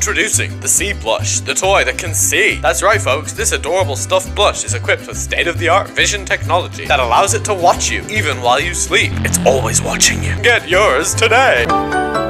Introducing the Sea Blush, the toy that can see. That's right folks, this adorable stuffed blush is equipped with state-of-the-art vision technology that allows it to watch you even while you sleep. It's always watching you. Get yours today!